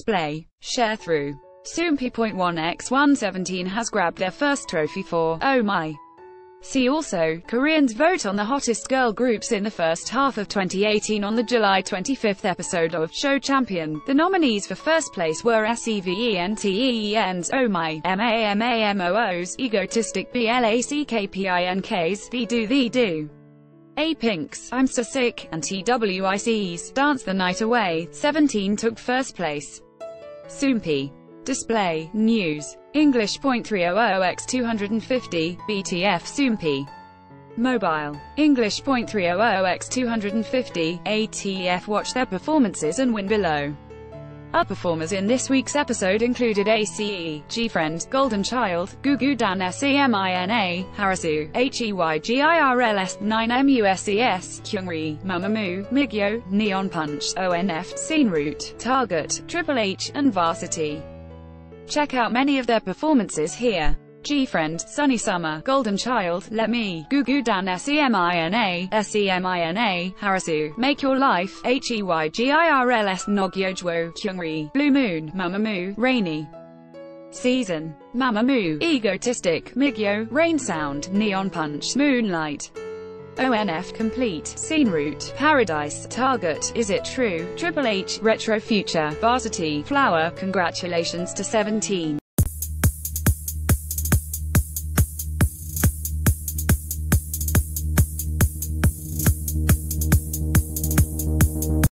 Display. Sharethrough. Soompi.1x1 17 has grabbed their first trophy for Oh My. See also, Koreans vote on the hottest girl groups in the first half of 2018 on the July 25th episode of Show Champion. The nominees for first place were SEVENTEEN's Oh My, MAMAMOO's Egotistic, BLACKPINK's Thee Do, A-Pink's I'm So Sick, and TWIC's Dance the Night Away. 17 took first place. Soompi. Display. News. English.300x250, BTF Soompi. Mobile. English.300x250, ATF. Watch their performances and win below. Other performers in this week's episode included ACE, GFRIEND, Golden Child, Gugudan SEMINA, Harassoo, HEYGIRLS, 9MUSES, Kyungri, MAMAMOO, Migyo, Neon Punch, ONF, Sharethrough, Target, Triple H, and Varsity. Check out many of their performances here. GFRIEND, Sunny Summer, Golden Child, Let Me, Gugudan SEMINA, Harassoo, Make Your Life, HEYGIRLS, Nagyojwo, Kyungri, Blue Moon, MAMAMOO, Rainy Season, MAMAMOO, Egotistic, Migyo, Rain Sound, Neon Punch, Moonlight, ONF, Complete, Sharethrough, Paradise, Target, Is It True, Triple H, Retro Future, Varsity, Flower. Congratulations to 17.